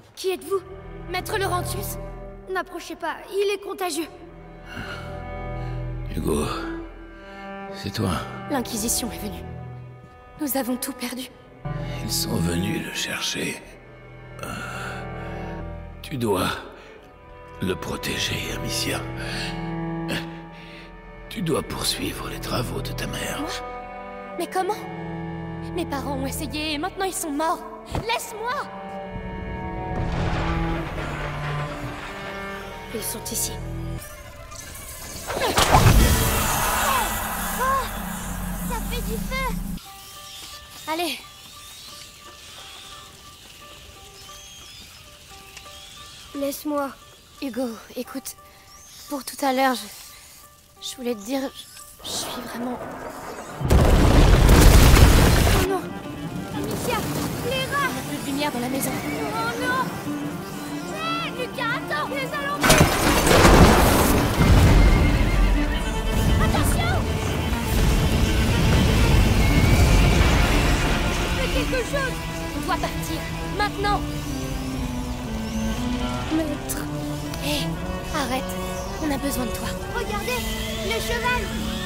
Qui êtes-vous? Maître Laurentius? N'approchez pas, il est contagieux. Hugo, c'est toi. L'Inquisition est venue. Nous avons tout perdu. Ils sont venus le chercher. Tu dois le protéger, Amicia. Tu dois poursuivre les travaux de ta mère. Moi? Mais comment? Mes parents ont essayé et maintenant ils sont morts. Laisse-moi! Ils sont ici. Ça fait du feu! Allez! Laisse-moi. Hugo, écoute, pour tout à l'heure, je voulais te dire, je suis vraiment... Oh non! Amicia! Clara! Il n'y a plus de lumière dans la maison. Oh non! Hé, Lucas, attends! Les alentours! Attention! Fais quelque chose! On doit partir, maintenant! Maître! Hé, arrête, on a besoin de toi. Regardez! Le cheval!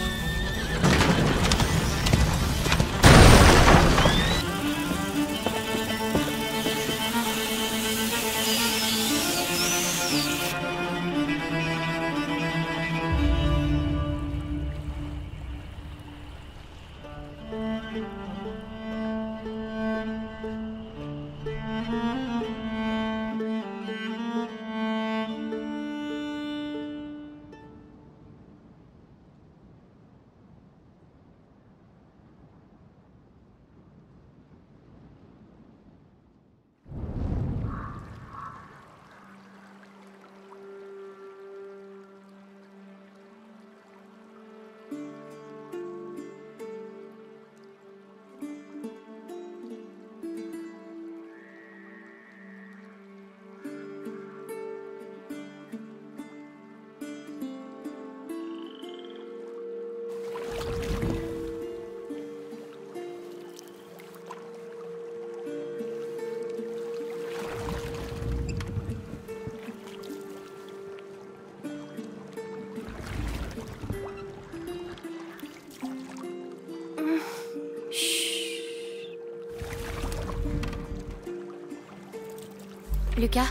Lucas?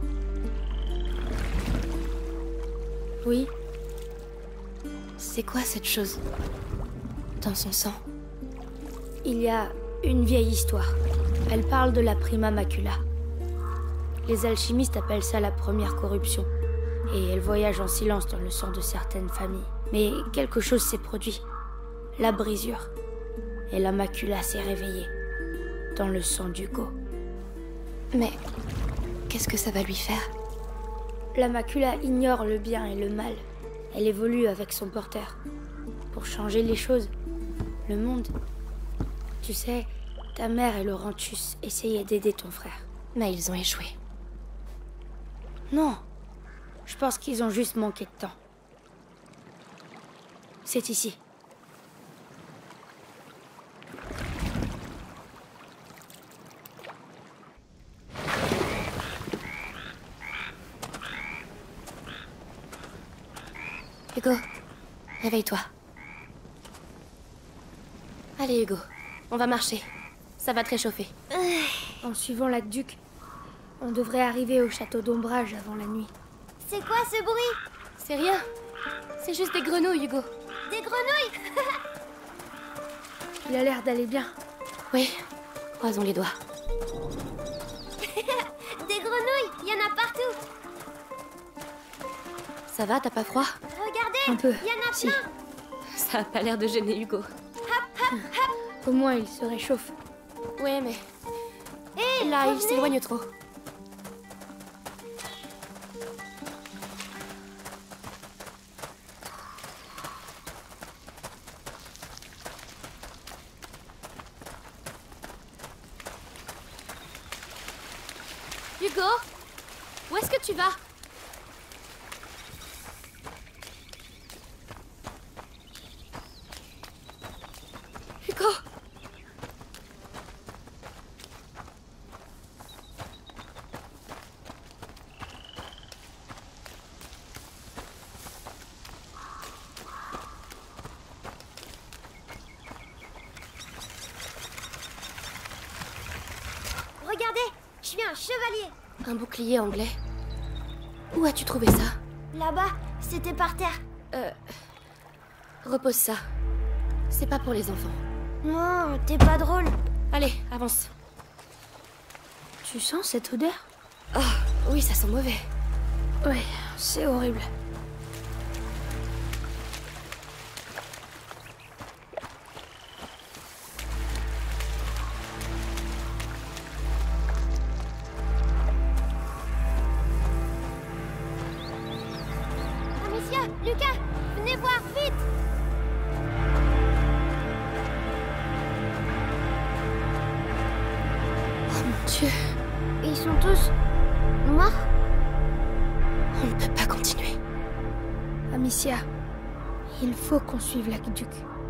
Oui? C'est quoi cette chose? Dans son sang? Il y a une vieille histoire. Elle parle de la prima macula. Les alchimistes appellent ça la première corruption. Et elle voyage en silence dans le sang de certaines familles. Mais quelque chose s'est produit. La brisure. Et la macula s'est réveillée. Dans le sang d'Hugo. Mais qu'est-ce que ça va lui faire? La macula ignore le bien et le mal. Elle évolue avec son porteur. Pour changer les choses, le monde. Tu sais, ta mère et Laurentius essayaient d'aider ton frère. Mais ils ont échoué. Non. Je pense qu'ils ont juste manqué de temps. C'est ici. Hugo, réveille-toi. Allez Hugo, on va marcher. Ça va te réchauffer. En suivant l'aqueduc, on devrait arriver au château d'Ombrage avant la nuit. C'est quoi ce bruit? C'est rien. C'est juste des grenouilles, Hugo. Des grenouilles? Il a l'air d'aller bien. Oui, croisons les doigts. Des grenouilles, il y en a partout. Ça va, t'as pas froid? Regardez, Un peu, il y en a si. plein. Ça a pas l'air de gêner Hugo. Au moins, il se réchauffe. Ouais, mais Hé, là, il revenez. s'éloigne trop. Hugo, où est-ce que tu vas? Hugo! Je suis un chevalier. Un bouclier anglais. Où as-tu trouvé ça? Là-bas, c'était par terre. Repose ça. C'est pas pour les enfants. Non, t'es pas drôle. Allez, avance. Tu sens cette odeur? Oh, oui, ça sent mauvais. Ouais, c'est horrible. Amicia, Lucas, venez voir, vite. Oh mon Dieu, Ils sont tous morts. on ne peut pas continuer. Amicia, il faut qu'on suive l'aqueduc.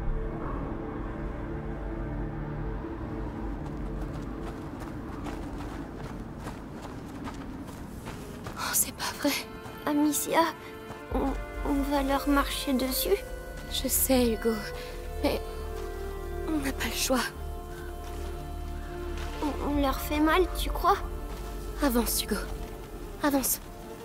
Oh, c'est pas vrai. Amicia, on va leur marcher dessus. Je sais, Hugo, mais on n'a pas le choix. On leur fait mal, tu crois? Avance, Hugo. Avance.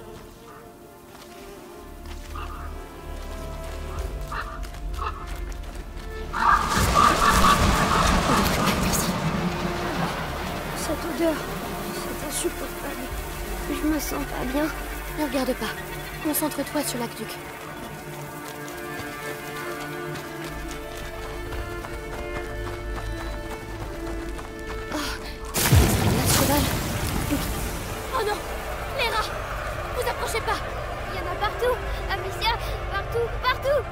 Cette odeur, c'est insupportable. Je me sens pas bien. Ne regarde pas. Concentre-toi sur l'aqueduc. Cheval. Oh non! Les rats! Vous approchez pas! Il y en a partout. Amicia, partout, partout.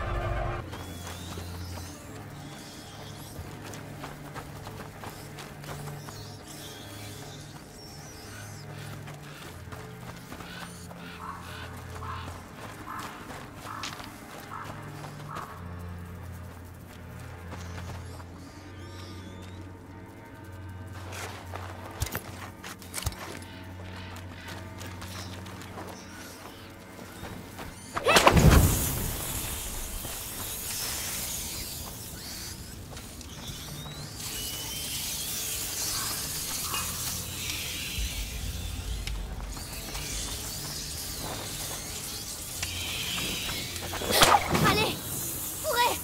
Allez! Courez!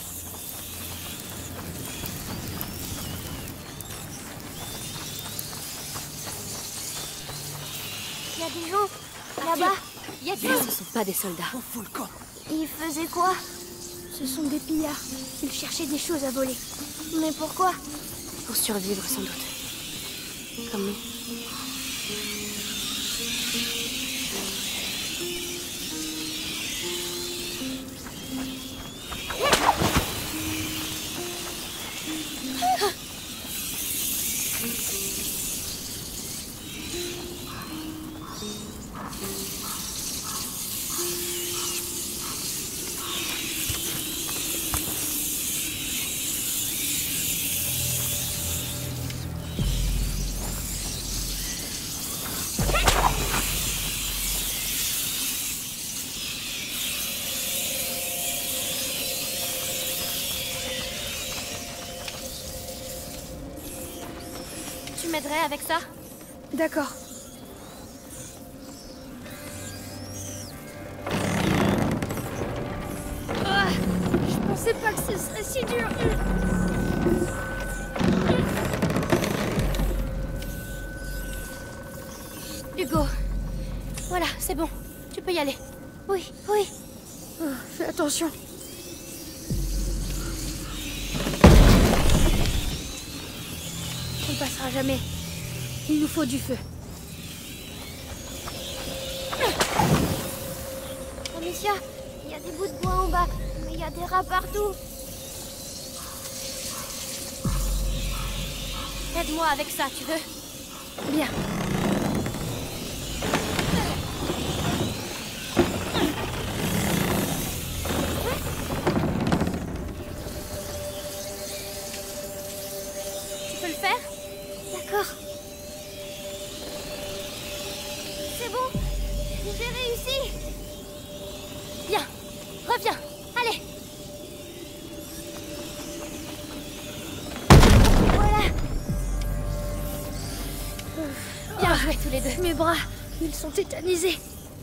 Il y a des gens là-bas. Y a-t-il? Ce sont pas des soldats. Ils faisaient quoi? Ce sont des pillards. Ils cherchaient des choses à voler. Mais pourquoi? Pour survivre, sans doute. Comme nous. Tu m'aiderais avec ça? D'accord. Je pensais pas que ce serait si dur. Hugo. Voilà, c'est bon. Tu peux y aller. Oui, oui. Oh, fais attention. On ne passera jamais. Il nous faut du feu. Amicia, il y a des bouts de bois en bas, mais il y a des rats partout. Aide-moi avec ça, tu veux? Bien. Tu peux le faire? D'accord. C'est bon, j'ai réussi. Bien. Reviens. Allez. Voilà. Bien. jouer tous les deux. Mes bras, ils sont tétanisés.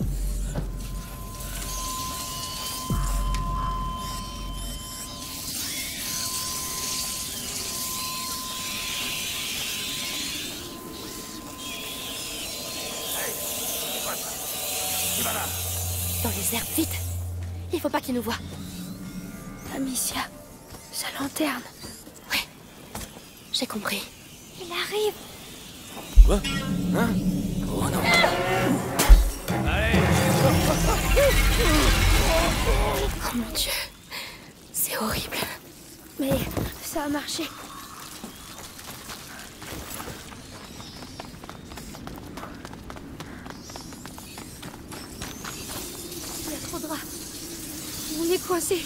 Dans les herbes, vite. Il faut pas qu'ils nous voient. Amicia, sa lanterne. Ouais, j'ai compris. Il arrive. Quoi? Hein? Oh non. Allez! Oh mon Dieu, c'est horrible. Mais ça a marché. Il y a trop de rats. On est coincés.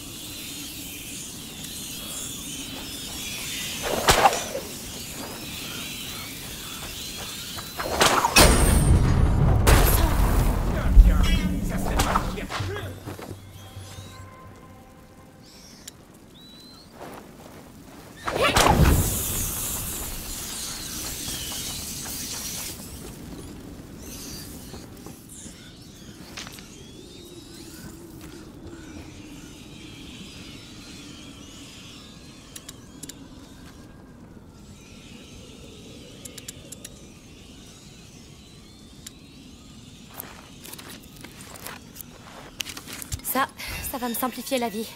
Ça va me simplifier la vie.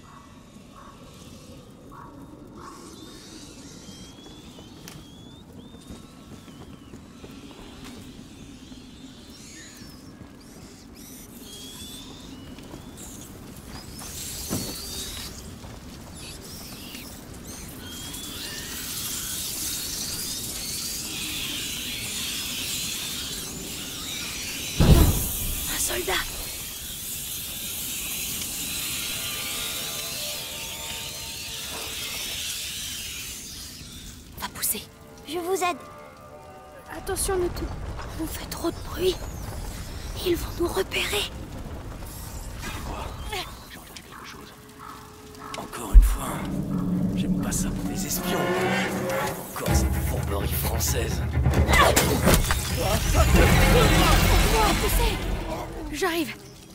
Un soldat. Je vous aide. Attention, Mewtwo. On fait trop de bruit. Ils vont nous repérer. J'ai entendu quelque chose. Encore une fois. J'aime pas ça pour les espions. Encore cette fourberie française. J'arrive.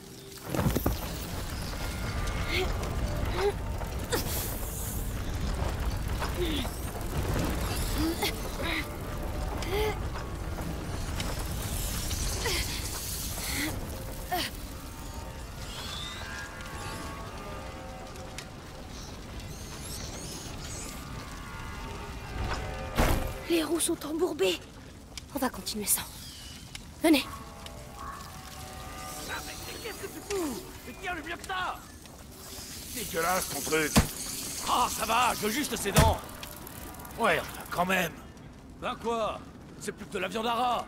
Les roues sont embourbées. On va continuer sans. Venez. Ah, mais qu'est-ce que tu fous? Mais tiens le mieux que ça! Dégueulasse ton truc! Ah, ça va, je veux juste ses dents! Ouais, enfin, quand même! Ben quoi? C'est plus que de la viande à rat!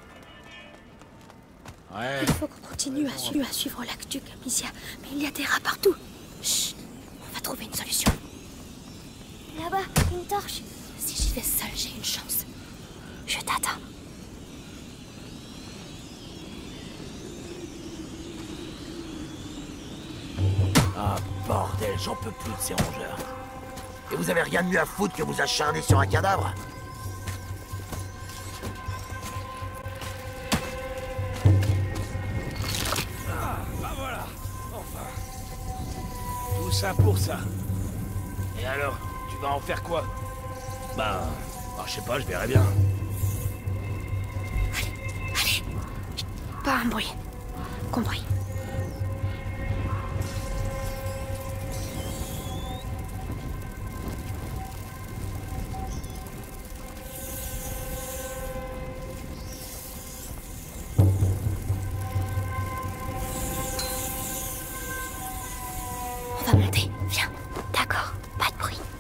Ouais. Il faut qu'on continue à suivre l'actu, Amicia. Mais il y a des rats partout. Chut, on va trouver une solution. Là-bas, une torche. Si j'y vais seule, j'ai une chance. Je t'attends. Ah, bordel, j'en peux plus de ces rongeurs. Et vous avez rien de mieux à foutre que vous acharner sur un cadavre? Ah, bah voilà, enfin. Tout ça pour ça. Et alors, tu vas en faire quoi? Bah, je sais pas, je verrai bien. Allez. Pas un bruit. Compris. On va monter. Viens. D'accord. Pas de bruit.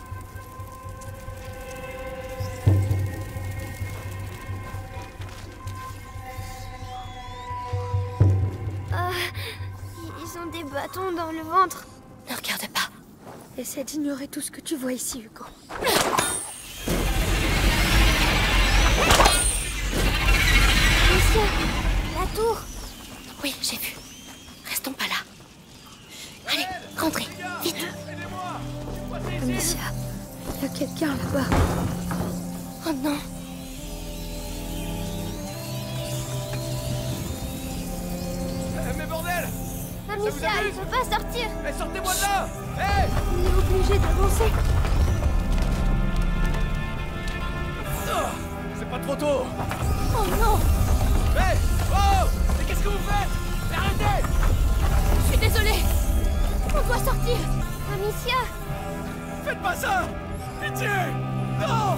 Ils ont des bâtons dans le ventre. Ne regarde pas. Essaie d'ignorer tout ce que tu vois ici, Hugo. Monsieur, la tour. Oui, j'ai vu. Restons pas là. Allez, rentrez. Vite. Amicia, il y a quelqu'un là-bas. Oh non. Amicia, elle peut pas sortir. Eh, sortez-moi de là! Eh! On est obligé d'avancer. Ah, c'est pas trop tôt! Oh non! Eh! Oh! Mais qu'est-ce que vous faites? Arrêtez! Je suis désolée. On doit sortir. Amicia, Faites pas ça! Pitié! Non!